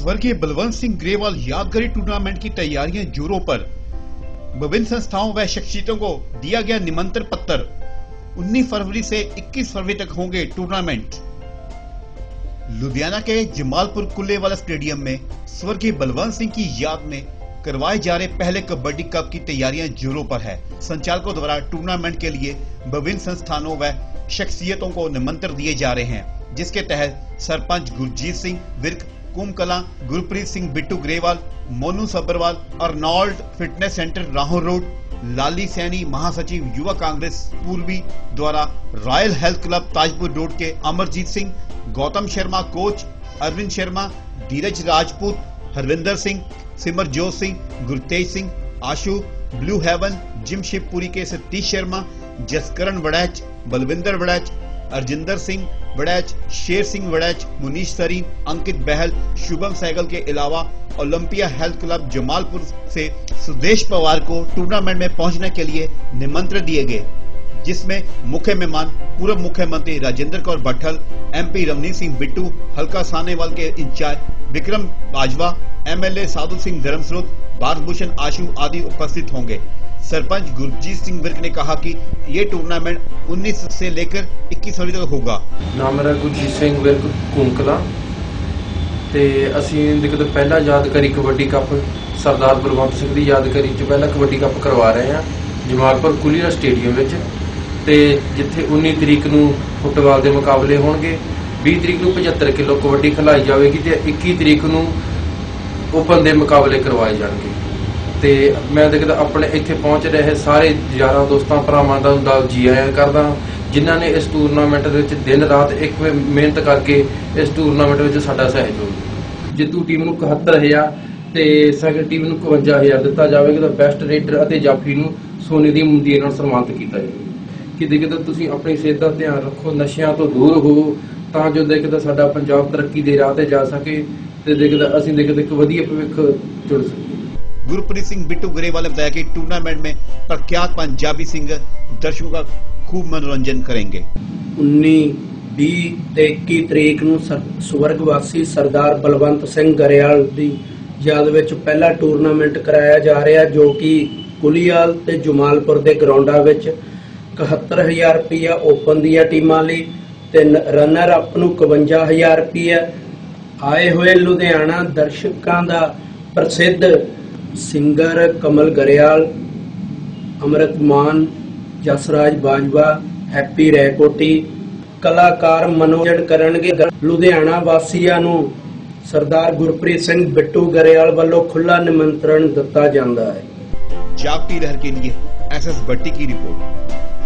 स्वर्गीय बलवंत सिंह ग्रेवाल यादगारी टूर्नामेंट की तैयारियां जोरों पर। विभिन्न संस्थाओं व शख्सियतों को दिया गया निमंत्रण पत्र। 19 फरवरी से 21 फरवरी तक होंगे टूर्नामेंट। लुधियाना के जमालपुर कुल्लेवाला स्टेडियम में स्वर्गीय बलवंत सिंह की याद में करवाए जा रहे पहले कबड्डी कप की तैयारियां जोरों पर है। संचालकों द्वारा टूर्नामेंट के लिए विभिन्न संस्थानों व शख्सियतों को निमंत्रण दिए जा रहे हैं, जिसके तहत sarpanch Gurjeet Singh Virk, Kumbh Kala, Gurpreet Singh Bittu Grewal, Monu Sabbarwal, Arnold fitness centre Rahaur road, Lali Saini महासचिव युवा कांग्रेस पूर्वी द्वारा royal health club Tajpur road के Amarjit Singh, Gautam Sharma coach, Arvind Sharma, Dheeraj Rajput, Harvinder Singh, Simarjot Singh, Gurtej Singh, Ashu, blue heaven, gym Shivpuri के सतीश शर्मा, जसकरण वड़ैच, बलविंदर वड़ैच, अर्जिंदर सिंह वड़ैच, शेर सिंह वड़ैच, मुनीश सरीन, अंकित बहल, शुभम सहगल के अलावा ओलंपिया हेल्थ क्लब जमालपुर से सुदेश पवार को टूर्नामेंट में पहुंचने के लिए निमंत्रण दिए गए, जिसमें मुख्य मेहमान पूर्व मुख्यमंत्री राजेंद्र कौर बट्ठल, MP रमनीत सिंह बिट्टू, हल्का सानेवाल के इंचार्ज विक्रम बाजवा, MLA साधु सिंह धर्मस्रोत, भारत भूषण आशु आदि उपस्थित होंगे। सरपंच गुरजीत सिंह विर्क ने कहा कि ये टूर्नामेंट 19 से लेकर 21 फरवरी तक होगा। नाम मेरा गुरजीत सिंह विर्क कुंकला ते ਅਸੀਂ ਦੇਖੋ ਪਹਿਲਾ ਯਾਦਗਾਰੀ ਕਬੱਡੀ ਕੱਪ ਸਰਦਾਰ ਬਲਵੰਤ ਸਿੰਘ ਦੀ ਯਾਦਗਾਰੀ ਚ ਪਹਿਲਾ ਕਬੱਡੀ ਕੱਪ ਕਰਵਾ ਰਹੇ ਹਾਂ ਜਮਾਲਪੁਰ ਕੁਲੀਆ ਸਟੇਡੀਅਮ ਵਿੱਚ ਤੇ ਜਿੱਥੇ 19 ਤਰੀਕ ਨੂੰ ਫੁੱਟਬਾਲ ਦੇ ਮੁਕਾਬਲੇ ਹੋਣਗੇ, 20 ਤਰੀਕ ਨੂੰ 75 ਕਿਲੋ ਕਬੱਡੀ ਖਿਲਾਈ ਜਾਵੇਗੀ ਤੇ 21 ਤਰੀਕ ਨੂੰ ਓਪਨ ਦੇ ਮੁਕਾਬਲੇ ਕਰਵਾਏ ਜਾਣਗੇ। ਤੇ ਮੈਂ ਦੇਖਦਾ ਆਪਣੇ ਇੱਥੇ ਪਹੁੰਚ ਰਹੇ ਸਾਰੇ ਯਾਰਾਂ ਦੋਸਤਾਂ ਭਰਾਵਾਂ ਦਾ ਜੀ ਆਇਆਂ ਕਰਦਾ, ਜਿਨ੍ਹਾਂ ਨੇ ਇਸ ਟੂਰਨਾਮੈਂਟ ਦੇ ਵਿੱਚ ਦਿਨ ਰਾਤ ਇੱਕ ਮਿਹਨਤ ਕਰਕੇ ਇਸ ਟੂਰਨਾਮੈਂਟ ਵਿੱਚ ਸਾਡਾ ਸਹਿਯੋਗ। ਜਿੱਤੂ ਟੀਮ ਨੂੰ 71000 ਤੇ ਸੈਕੰਡ ਟੀਮ ਨੂੰ 51000 ਦਿੱਤਾ ਜਾਵੇਗਾ ਤਾਂ ਬੈਸਟ ਰੇਡਰ ਅਤੇ ਜਾਫੀ ਨੂੰ ਸੋਨੇ ਦੀ ਮੁੰਦੀ ਨਾਲ ਸਨਮਾਨਿਤ ਕੀਤਾ ਜਾਵੇਗਾ। ਕਿ ਦੇਖਦਾ ਤੁਸੀਂ ਆਪਣੀ ਸਿਹਤ ਦਾ ਧਿਆਨ ਰੱਖੋ, ਨਸ਼ਿਆਂ ਤੋਂ ਦੂਰ ਹੋ, ਤਾਂ ਜੋ ਦੇਖਦਾ ਸਾਡਾ ਪੰਜਾਬ ਤਰੱਕੀ ਦੇ ਰਾਹ ਤੇ ਜਾ ਸਕੇ ਤੇ ਦੇਖਦਾ ਅਸੀਂ ਦੇਖਦੇ ਇੱਕ ਵਧੀਆ ਭਵਿੱਖ ਜੁੜ ਸਕੇ। गुरप्रीत सिंह बिट्टू ग्रेवाल ने बताया कि टूर्नामेंट में प्रख्यात पंजाबी सिंगर दर्शकों का खूब मनोरंजन करेंगे। 19, 20 ਤੇ 21 ਤਰੀਕ ਨੂੰ ਸਵਰਗਵਾਸੀ ਸਰਦਾਰ ਬਲਵੰਤ ਸਿੰਘ ਗਰੇਵਾਲ ਦੀ ਯਾਦ ਵਿੱਚ ਪਹਿਲਾ ਟੂਰਨਾਮੈਂਟ ਕਰਾਇਆ ਜਾ ਰਿਹਾ, ਜੋ ਕਿ ਕੁਲੀਆਲ ਤੇ ਜਮਾਲਪੁਰ ਦੇ ਗਰਾਊਂਡਾਂ ਵਿੱਚ 71000 ਰੁਪਇਆ ਓਪਨ ਦੀਆਂ ਟੀਮਾਂ ਲਈ ਤੇ ਰਨਰ ਅਪ ਨੂੰ 51000 ਰੁਪਇਆ। ਆਏ ਹੋਏ ਲੁਧਿਆਣਾ ਦਰਸ਼ਕਾਂ ਦਾ ਪ੍ਰਸਿੱਧ ਸਿੰਗਰ ਕਮਲ ਗਰੇਵਾਲ, ਅਮਰਤ ਮਾਨ, ਜਸਰਾਜ ਬਾਜਵਾ, ਹੈਪੀ ਰੈਕੋਟੀ ਕਲਾਕਾਰ ਮਨੋਰੰਜਨ ਕਰਨਗੇ। ਲੁਧਿਆਣਾ ਵਾਸੀਆਂ ਨੂੰ ਸਰਦਾਰ ਗੁਰਪ੍ਰੀਤ ਸਿੰਘ ਬਿੱਟੂ ਗਰੇਵਾਲ ਵੱਲੋਂ ਖੁੱਲਾ ਨਿਮੰਤਰਣ ਦਿੱਤਾ ਜਾਂਦਾ ਹੈ। जागती लहर के लिए SS भट्टी की रिपोर्ट।